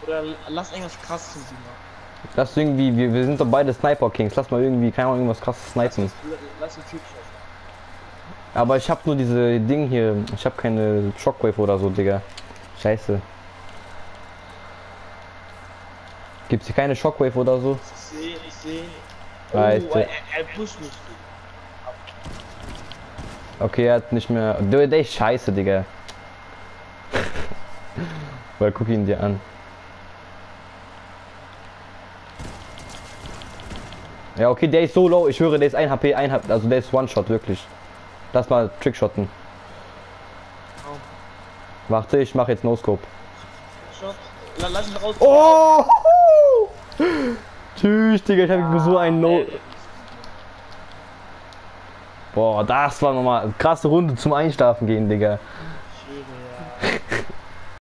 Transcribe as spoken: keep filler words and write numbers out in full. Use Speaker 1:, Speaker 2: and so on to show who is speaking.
Speaker 1: Oder lass irgendwas krasses mit ihm machen.
Speaker 2: Lass irgendwie, wir, wir sind doch beide Sniper Kings. Lass mal irgendwie, keine Ahnung, irgendwas krasses snipen.
Speaker 1: Lass, lass einen Trickshot.
Speaker 2: Aber ich hab nur diese Ding hier. Ich hab keine Shockwave oder so, Digga. Scheiße. Gibt's hier keine Shockwave oder so?
Speaker 1: Ich sehe, ich sehe. Oh,
Speaker 2: Weißt du.
Speaker 1: er, er pusht mich.
Speaker 2: Okay, er hat nicht mehr. Der, der ist scheiße, Digga. Weil guck ihn dir an. Ja, okay, der ist so low. Ich höre, der ist ein H P, ein H P, also der ist One-Shot, wirklich. Lass mal Trickshotten.
Speaker 1: Oh.
Speaker 2: Warte, ich mach jetzt No-Scope.
Speaker 1: Shot. Lass ihn raus.
Speaker 2: Oh! Tschüss, Digga, ich hab ah, so einen No. Boah, das war nochmal eine krasse Runde zum Einschlafen gehen, Digga.